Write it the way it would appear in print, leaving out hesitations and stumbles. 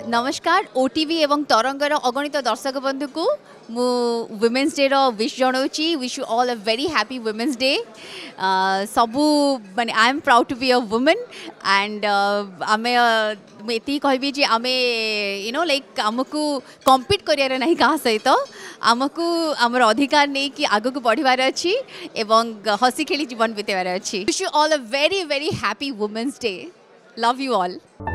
नमस्कार ओटीवी एवं तरंगर अगणित दर्शक बंधु को मु वुमेन्स डे रो विश जनाऊँगी wish you all a very happy women's day सबू माने I am proud to be a women and आमे ये कहबी जे आमे यू नो लाइक आमको कम्पीट करियार नहीं कहा सहित आमको आमर अधिकार नहीं कि आगक बढ़वार अच्छी एवं हसी खेली जीवन बितेबार अच्छी wish you all a very very happy women's day love you all.